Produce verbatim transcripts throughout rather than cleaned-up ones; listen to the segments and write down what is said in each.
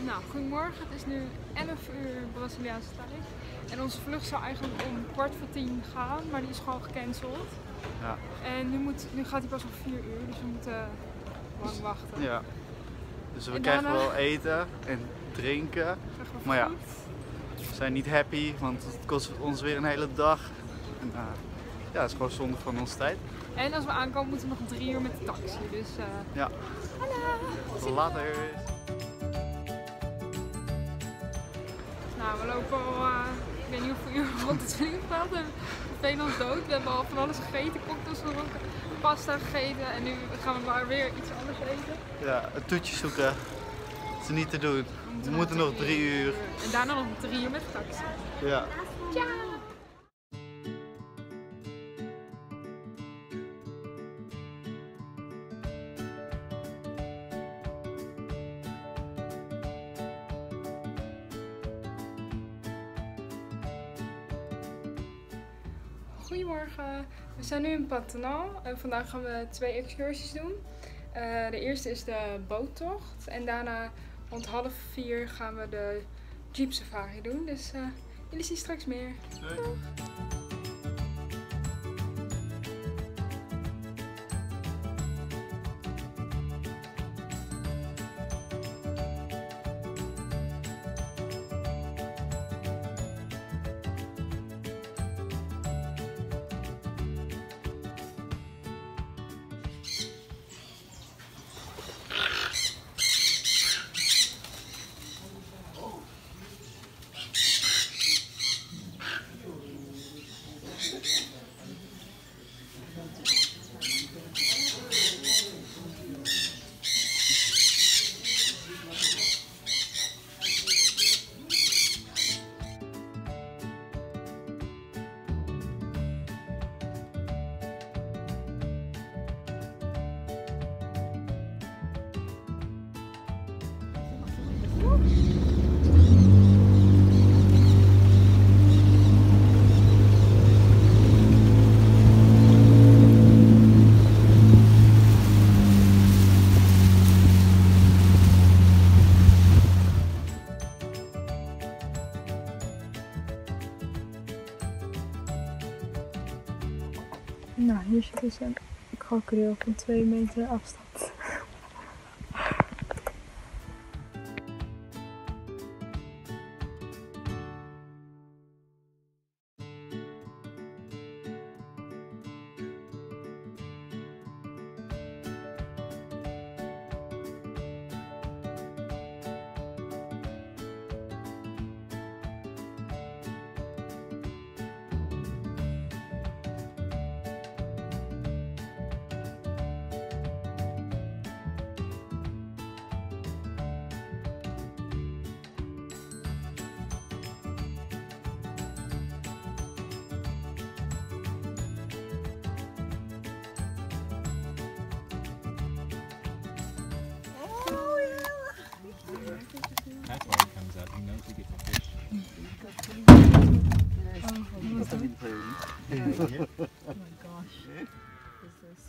Nou, goedemorgen. Het is nu elf uur Braziliaanse tijd. En onze vlucht zou eigenlijk om kwart voor tien gaan, maar die is gewoon gecanceld. Ja. En nu, moet, nu gaat hij pas om vier uur, dus we moeten lang wachten. Ja. Dus we En krijgen daarna- wel eten en drinken. Krijgen we Maar ja. fruit. We zijn niet happy, want het kost ons weer een hele dag. En, uh, ja, het is gewoon zonde van onze tijd. En als we aankomen moeten we nog drie uur met de taxi. Dus uh... Ja. hallo! Later. Nou, we lopen al, uh, ik weet niet hoeveel uur rond het vliegveld. We vervelen ons dood. We hebben al van alles gegeten, cocktails gedronken, pasta gegeten en nu gaan we maar weer iets anders eten. Ja, een toetje zoeken. Dat is niet te doen. We moeten nog drie uur. En daarna nog drie uur met de taxi. Ja. Ciao! Goedemorgen, we zijn nu in Pantanal en vandaag gaan we twee excursies doen. Uh, de eerste is de boottocht en daarna rond half vier gaan we de jeep safari doen. Dus uh, jullie zien straks meer. Doeg. Nou, hier zit dus een krokodil van twee meter afstand. That's why he comes up. He knows he gets a fish. Oh my gosh. Is this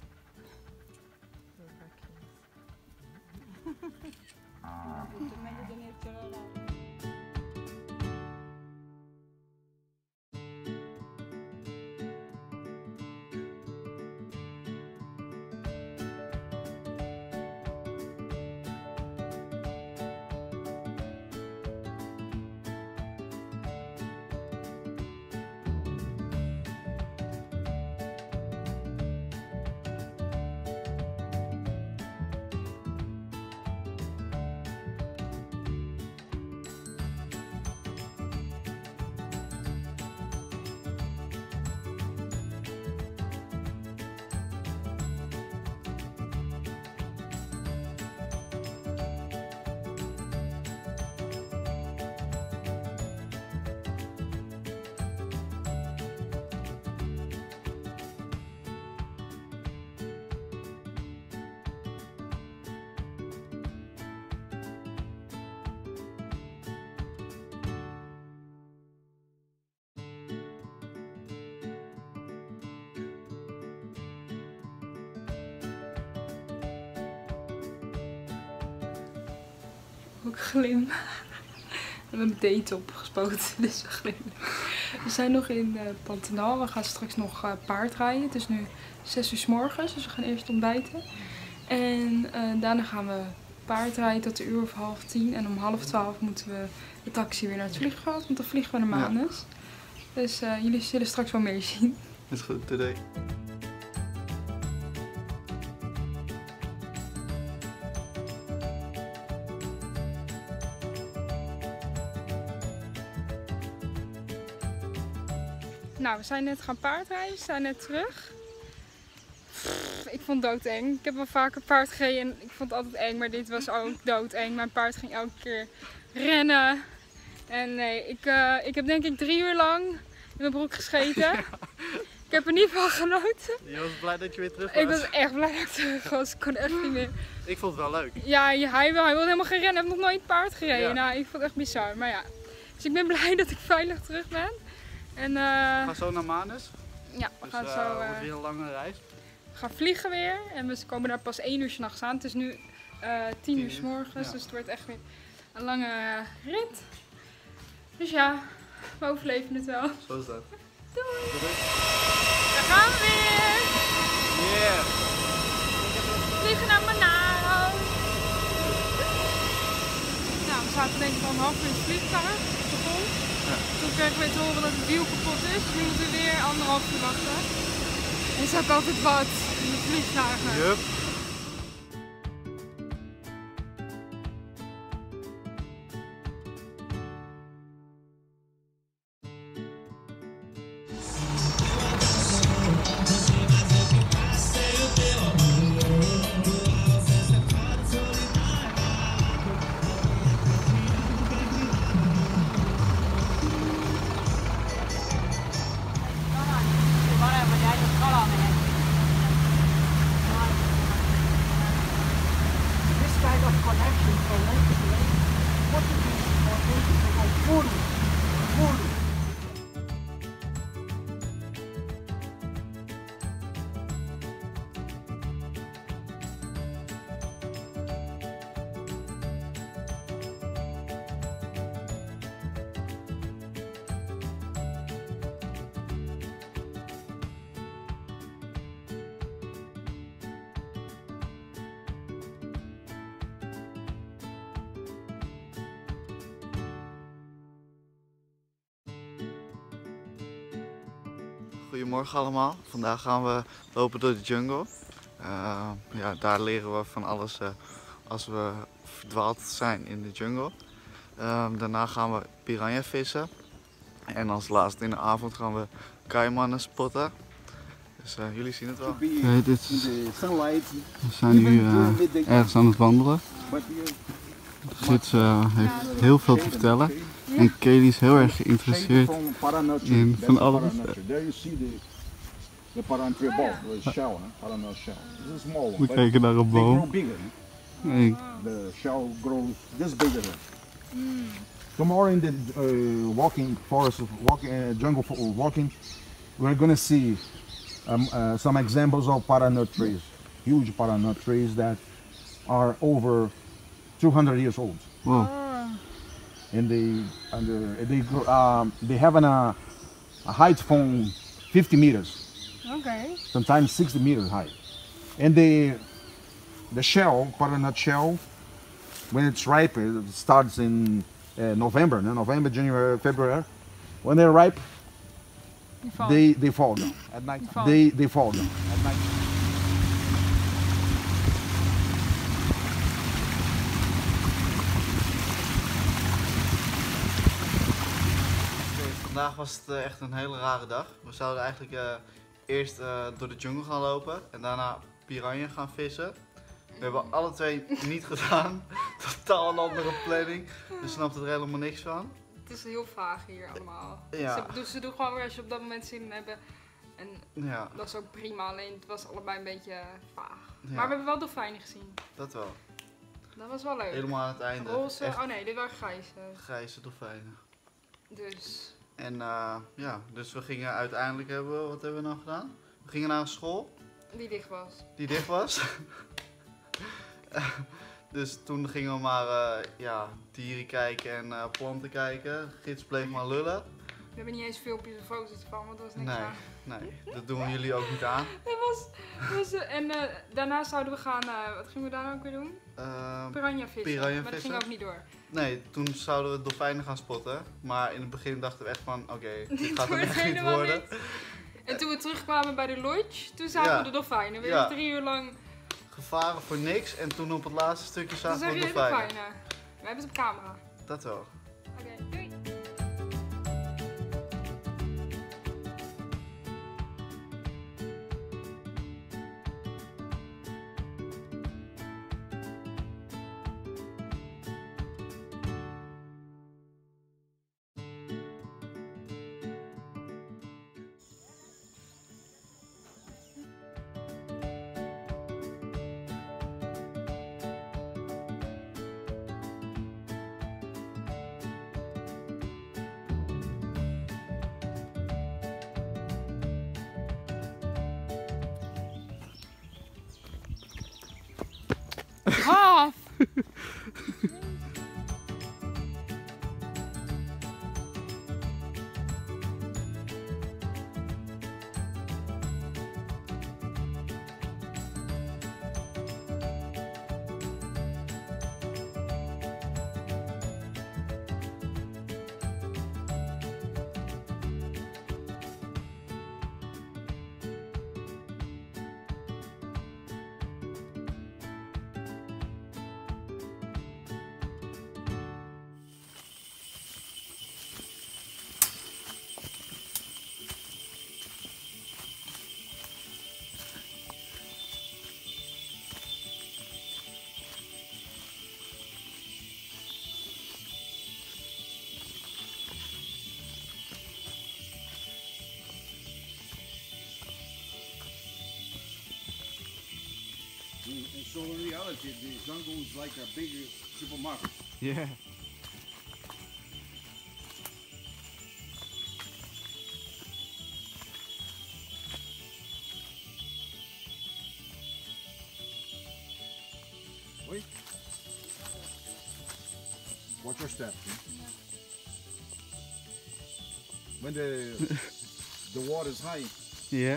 Ook glim. We hebben een date opgespoten, dus we glimmen. We zijn nog in uh, Pantanal. We gaan straks nog uh, paardrijden. Het is nu zes uur 's morgens, dus we gaan eerst ontbijten. En uh, daarna gaan we paardrijden tot een uur of half tien. En om half twaalf moeten we de taxi weer naar het vliegveld, want dan vliegen we naar Manus. Ja. Dus uh, jullie zullen straks wel meer zien. Dat is goed, today. Nou, we zijn net gaan paardrijden, we zijn net terug. Pff, ik vond het doodeng. Ik heb wel vaker paard gereden en ik vond het altijd eng, maar dit was ook doodeng. Mijn paard ging elke keer rennen. En nee, ik, uh, ik heb denk ik drie uur lang in mijn broek gescheten. Ja. Ik heb er niet van genoten. Je was blij dat je weer terug was? Ik was echt blij dat ik terug was. Ik kon echt niet meer. Ik vond het wel leuk. Ja, hij, hij wilde helemaal geen rennen. Hij heeft nog nooit paard gereden. Ja. Nou, ik vond het echt bizar. Maar ja, dus ik ben blij dat ik veilig terug ben. En, uh, we gaan zo naar Manus. Ja, we dus, gaan uh, zo. Uh, wordt weer een lange reis. We gaan vliegen weer en we komen daar pas één uur 's nachts aan. Het is nu uh, tien uur 's morgens, ja. Dus het wordt echt weer een lange uh, rit. Dus ja, we overleven het wel. Zo is dat. Doei! Daar gaan we weer! Yeah! Vliegen naar Manaus! Nou, we zaten denk ik al een half uur in het vliegtuig. Begon. Ja. Toen kregen we te horen dat het wiel kapot is, dus nu moeten we weer anderhalf uur wachten. En er is ook altijd wat in de vliegtuigen. Yep. Goedemorgen allemaal. Vandaag gaan we lopen door de jungle. Uh, ja, daar leren we van alles uh, als we verdwaald zijn in de jungle. Uh, daarna gaan we piranha vissen. En als laatste in de avond gaan we kaimannen spotten. Dus uh, jullie zien het wel. Okay, dit is, we zijn nu uh, ergens aan het wandelen. De gids uh, heeft heel veel te vertellen. En Kelly is heel erg geïnteresseerd in van alles. We kijken naar een boom. Nee. The shell grows this bigger. Tomorrow in the uh, walking forest, walking uh, jungle for walking, we're gonna see um, uh, some examples of paranut trees, huge paranut trees that are over two hundred years old. Wow. And they, and they, they, um, they have an, uh, a height from fifty meters. Okay. Sometimes sixty meters high. And the, the shell, paranut shell, when it's ripe, it starts in uh, November, no? November, January, February. When they're ripe, fall. they, they fall down at night. Fall. They, they fall down at night. Vandaag was het uh, echt een hele rare dag. We zouden eigenlijk uh, eerst uh, door de jungle gaan lopen en daarna piranha gaan vissen. We hebben alle twee niet gedaan. Totaal een andere planning. Dus snapte er helemaal niks van. Het is heel vaag hier allemaal. Ja. Ze, dus ze doen gewoon weer als je op dat moment zin in hebben. En ja. Dat is ook prima, alleen het was allebei een beetje vaag. Ja. Maar we hebben wel dolfijnen gezien. Dat wel. Dat was wel leuk. Helemaal aan het einde. Roze, echt oh nee, dit waren grijze. Grijze dolfijnen. Dus. En uh, ja, dus we gingen uiteindelijk, hebben we, wat hebben we nou gedaan? We gingen naar een school. Die dicht was. Die dicht was. Dus toen gingen we maar uh, ja, dieren kijken en uh, planten kijken. De gids bleef maar lullen. We hebben niet eens filmpjes of foto's van, want dat was niks nee, aan. Nee, dat doen we jullie ook niet aan. Dat was, dat was, uh, en uh, daarna zouden we gaan, uh, wat gingen we daar ook weer doen? Uh, piranha vissen, piranha maar dat ging ook niet door. Nee, toen zouden we dolfijnen gaan spotten. Maar in het begin dachten we echt van, oké, okay, dit gaat er echt niet worden. Niet. En toen we terugkwamen bij de lodge, toen zagen ja. we de dolfijnen. We ja. drie uur lang... gevaren voor niks en toen op het laatste stukje zagen we de dolfijnen. dolfijnen. We hebben het op camera. Dat wel. Oké, okay, doei! Half! And so in reality, the jungle is like a big supermarket. Yeah. Wait. Watch your step. Yeah. When the the water is high. Yeah.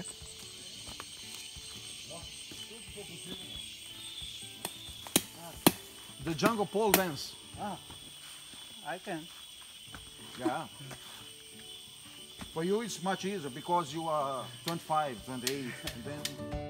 The jungle pole dance. Ah, I can. Yeah. For you it's much easier because you are twenty-five, twenty-eight, and then...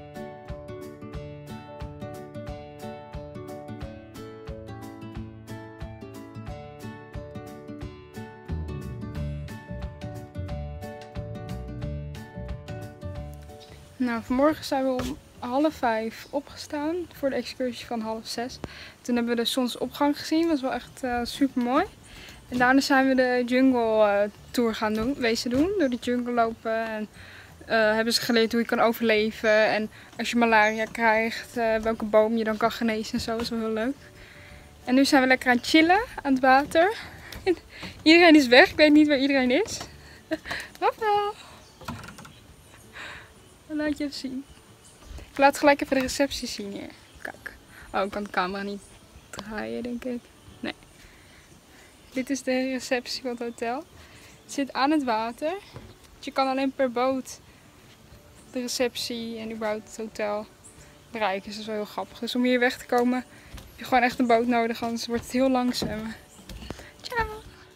Nou, vanmorgen zijn we om half vijf opgestaan voor de excursie van half zes. Toen hebben we de zonsopgang gezien, dat was wel echt uh, super mooi. En daarna zijn we de jungle uh, tour gaan doen, wezen doen, door de jungle lopen. En uh, hebben ze geleerd hoe je kan overleven en als je malaria krijgt, uh, welke boom je dan kan genezen en zo, dat is wel heel leuk. En nu zijn we lekker aan het chillen, aan het water. En iedereen is weg, ik weet niet waar iedereen is. Rafael! Laat je even zien. Ik laat gelijk even de receptie zien hier. Kijk. Oh, ik kan de camera niet draaien, denk ik. Nee. Dit is de receptie van het hotel. Het zit aan het water. Dus je kan alleen per boot de receptie en überhaupt het hotel bereiken. Dus dat is wel heel grappig. Dus om hier weg te komen heb je gewoon echt een boot nodig, anders wordt het heel lang zwemmen. Ciao!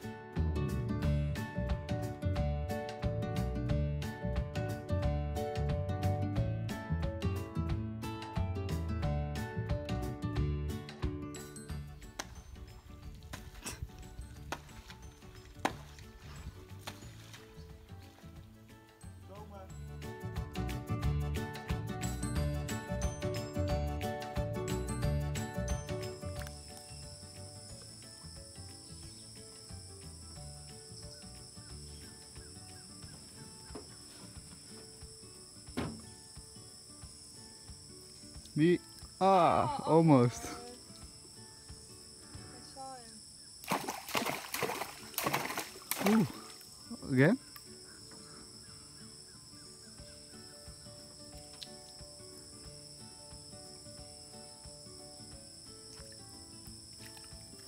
Die, ah, almost. Ooh, again?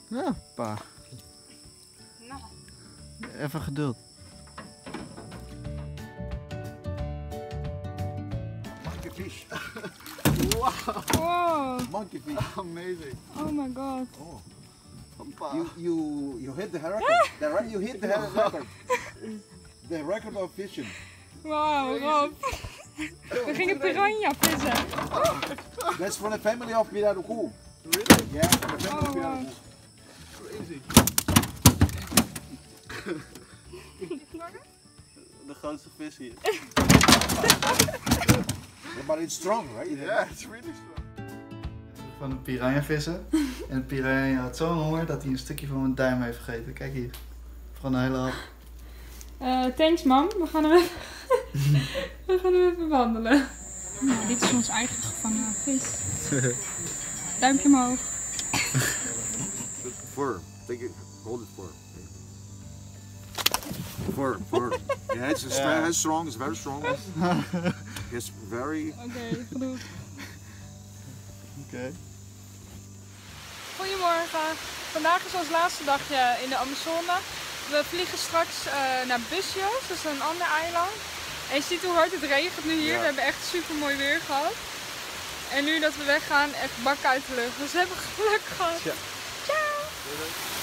Ja, pa. Nou. Even geduld. Monkey fish. Wow. Monkey fish. Amazing. Oh my god. Oh. Hoppa. You you you hit the record. The re you hit the record. The record of fishing. Wauw, Rob. We gingen piranha vissen. That's from the family of Pirarucu. Really? Yeah, from the family Oh, of wow. Pirarucu. Crazy. De grootste vis hier. Yeah, but it's strong, right? Ja, it's really strong. Van een piranha vissen. En de piranha had zo'n honger dat hij een stukje van mijn duim heeft gegeten. Kijk hier. Van een hele hap. Uh, thanks mam, we gaan hem even, we gaan hem even wandelen. Nou, dit is ons eigen gevangen vis. Duimpje omhoog. Firm. Take it. Hold it firm. Firm, firm. Yeah, it's Yeah. very strong. It's very strong. It's very. Oké, okay, genoeg. Oké. Okay. Goedemorgen. Vandaag is ons laatste dagje in de Amazone. We vliegen straks uh, naar Bucios, dat is een ander eiland. En je ziet hoe hard het regent nu hier. Ja. We hebben echt super mooi weer gehad. En nu dat we weggaan, echt bak uit de lucht. Dus we hebben geluk gehad. Ja. Ciao!